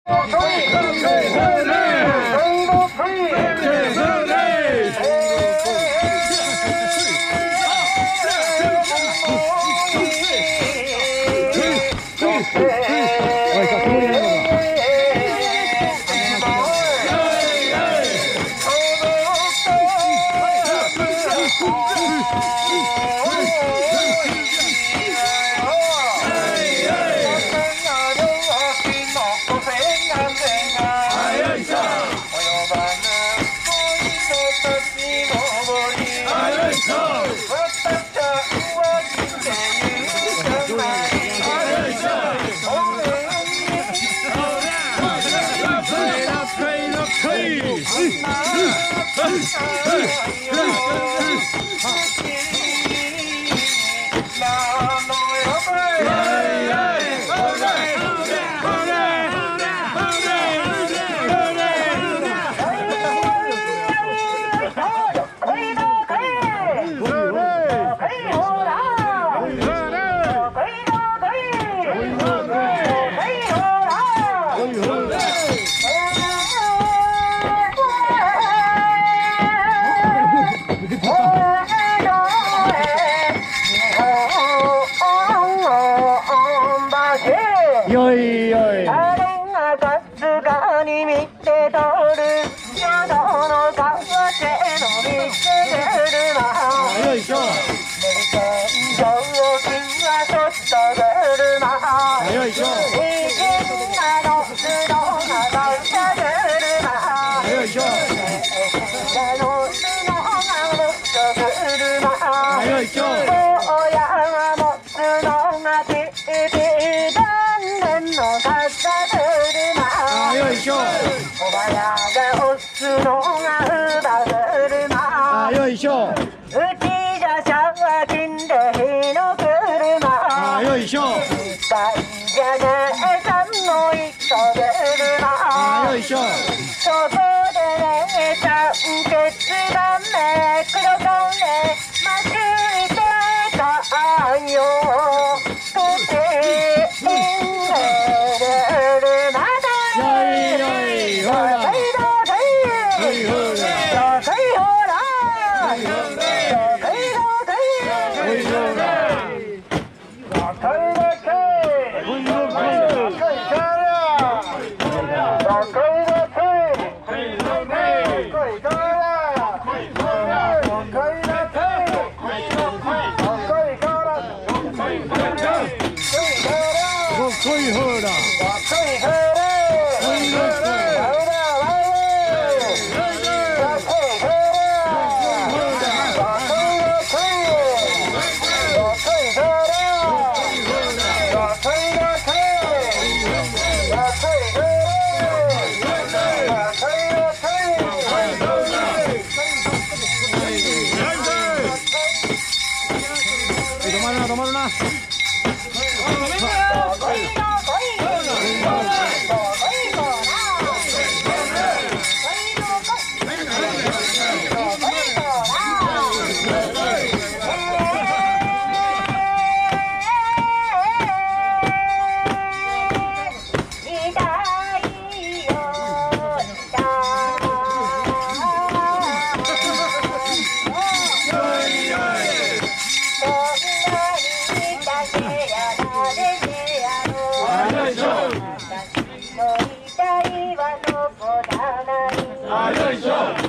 よいよい。 あれがかすかに見て通る宿の川瀬の道車。 よいしょ。 天井はそっと車。 よいしょ。 いじんなの布が舞った車。 よいしょ。 あの布が持った車。 よいしょ。 坊やが持つのがティティのかさ車。 よいしょ。 おばやが押すのがうば車。 よいしょ。 うちじゃしゃわ金で火の車。 よいしょ。 一体じゃねえさんの糸車。 よいしょ。 そこでねえさん決断めくろかねまくりてたんよ。 止まるな。よいしょ。